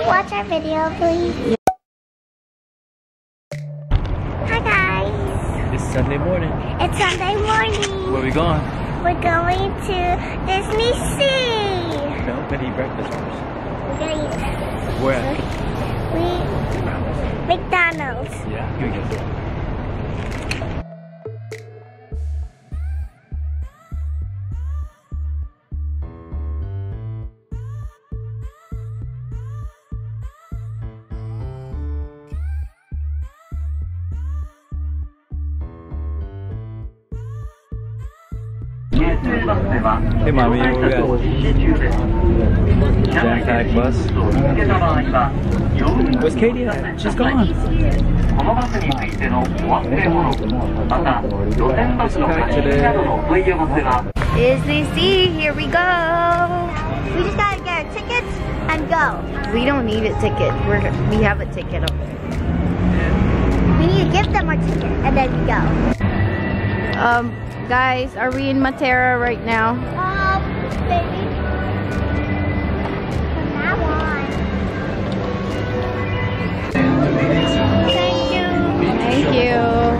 watch our video, please? Hi guys. It's Sunday morning. It's Sunday morning. Where are we going? We're going to Disney Sea. No, we're gonna eat breakfast first. We're gonna eat. Where? McDonald's. Yeah, here we go. Hey mommy, where we at? Jam-packed bus. Where's Katie at? She's gone. Disney Sea, here we go. We just gotta get our tickets and go. We don't need a ticket. We have a ticket. We need to give them our ticket and then we go. Guys, are we in Matera right now? Maybe. From now on. Thank you. Thank you.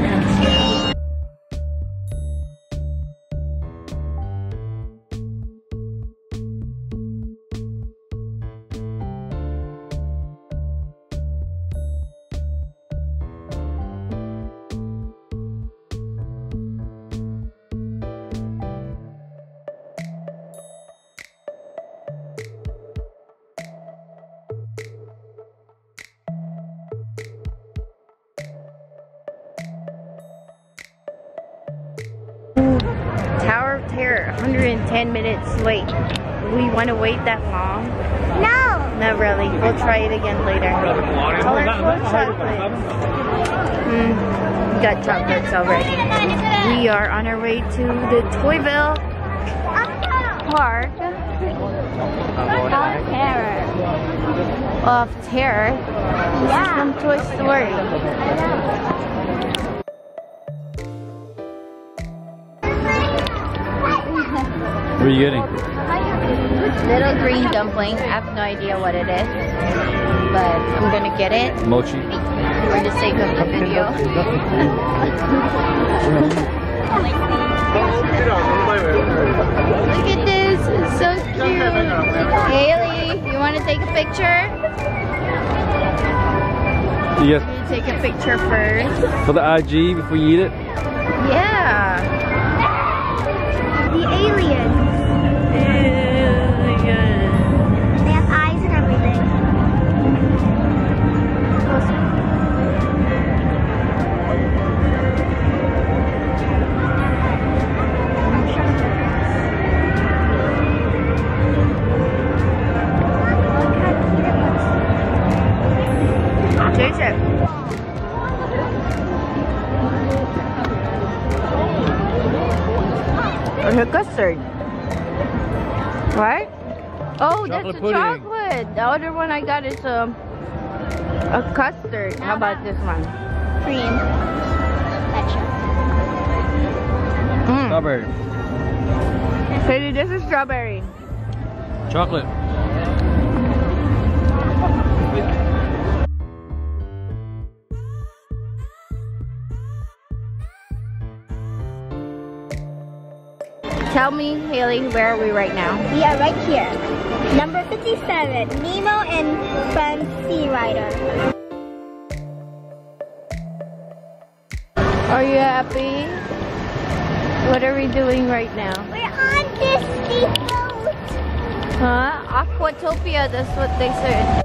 Tower of Terror, 110 minutes wait. We want to wait that long? No. Not really. We'll try it again later. Colorful chocolate. We got chocolates already. We are on our way to the Toyville Park of Terror. This is from Toy Story. What are you getting? Little green dumpling. I have no idea what it is, but I'm gonna get it Mochi. for the sake of the video. Look at this, it's so cute. Haley, you want to take a picture? Yes. You take a picture first. For the IG before you eat it? Yeah. The aliens. They have eyes and everything. Taste it. It's a custard. Right? Oh, that's a pudding. chocolate. The other one I got is a custard. How about this one? Cream. Gotcha. Strawberry. Katie, this is strawberry. Chocolate. Tell me, Haley, where are we right now? We are right here. Number 57, Nemo and Friends Sea Rider. Are you happy? What are we doing right now? We're on Disney boat. Huh? Aquatopia, that's what they said.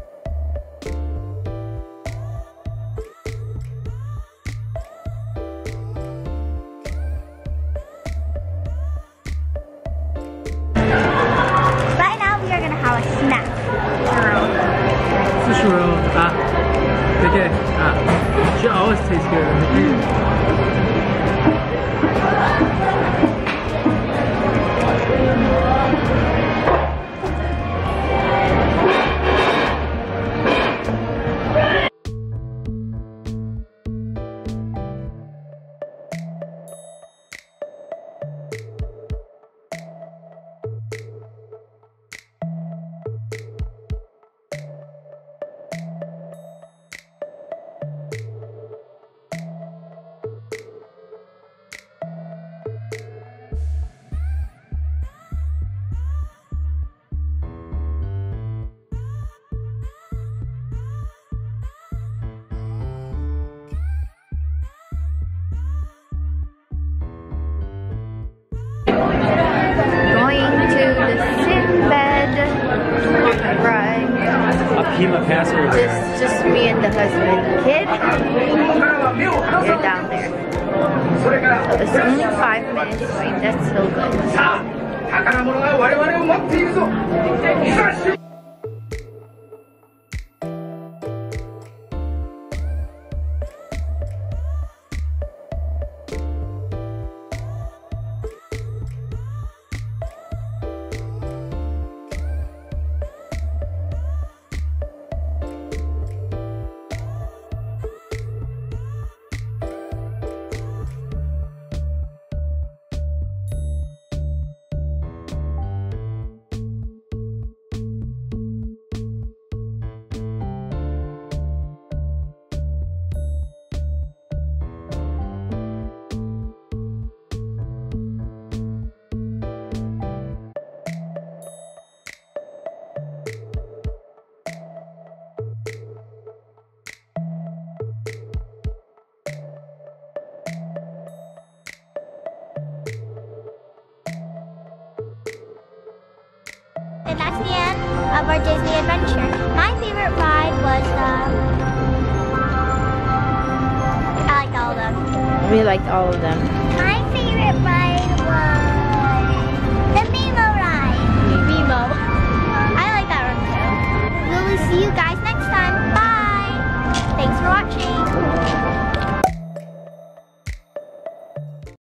Right now we are gonna have a snack. Churro. Okay. She always tastes good. Pima Passer there. Just me and the husband. Kid, they're down there. So it's only 5 minutes away. That's so good. And that's the end of our Disney adventure. My favorite ride was I liked all of them. We liked all of them. My favorite ride was the Mimo ride. Mimo. I like that one too. We will see you guys next